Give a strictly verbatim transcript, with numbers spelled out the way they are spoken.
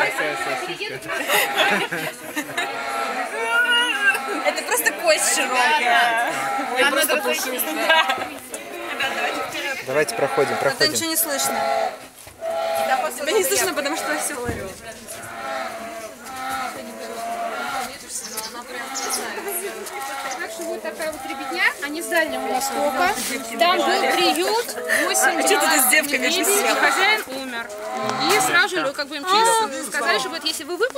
Это просто кость широкая. Ой, просто пушистая. Давайте проходим, Это проходим. ничего не слышно. Тебя не слышно, потому что все ловит. Вот такая вот ребятня, они с Дальнего Востока. Там был приют восемь девками недель, и хозяин умер. И сразу же как бы им через сказали, что вот если вы выпустите,